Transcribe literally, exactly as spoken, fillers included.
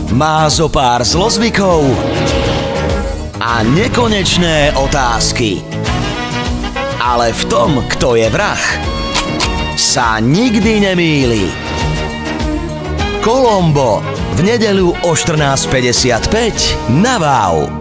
má zo pár zlozvykov a nekonečné otázky. Ale v tom, kto je vrah, sa nikdy nemýli. Colombo v nedeľu o štrnásť päťdesiatpäť na Wow.